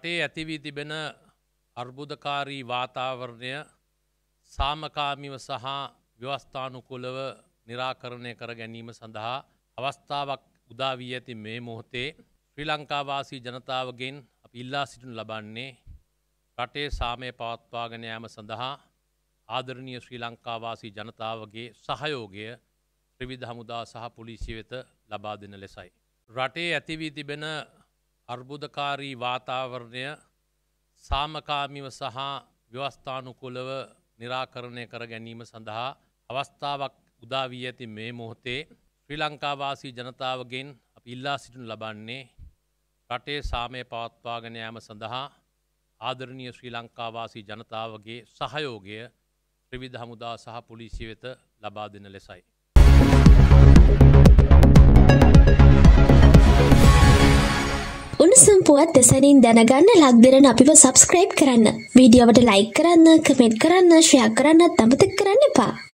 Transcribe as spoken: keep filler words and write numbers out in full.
රටේ ඇති වී තිබෙන අර්බුදකාරී වාතාවරණය සාමකාමීව සහ ව්‍යවස්ථානුකූලව निराकरණය කර ගැනීම සඳහා අවස්ථාවක් උදා වී ඇති මේ මොහොතේ ශ්‍රී ලංකා වාසී ජනතාවගෙන් අපි ඉල්ලා සිටිනු ලබන්නේ රටේ සාමය පවත්වාගෙන යාම සඳහා ආදරණීය ශ්‍රී ලංකා වාසී ජනතාවගේ සහයෝගය ත්‍රිවිධ හමුදා සහ පොලිසිය වෙත ලබා දෙන ලෙසයි. රටේ ඇති වී තිබෙන අර්බුදකාරී වාතාවරණය සාමකාමීව සහ ව්‍යවස්ථානුකූලව निराकरණය කර ගැනීම සඳහා අවස්ථාවක් උදා වී ඇති මේ මොහොතේ ශ්‍රී ලංකා වාසී ජනතාවගෙන් අපි ඉල්ලා සිටිනු ලබන්නේ රටේ සාමය පවත්වාගෙන යාම සඳහා ආදරණීය ශ්‍රී ලංකා වාසී ජනතාවගේ සහයෝගය ත්‍රිවිධ හමුදා සහ පොලිසිය වෙත ලබා දෙන ලෙසයි. උණුසුම් පුවත් දෙසනින් දැනගන්න ලක් දෙරණ අපිව සබ්ස්ක්‍රයිබ් කරන්න. වීඩියෝවට ලයික් කරන්න, කමෙන්ට් කරන්න, ෂෙයා කරන්නත් අමතක කරන්න එපා.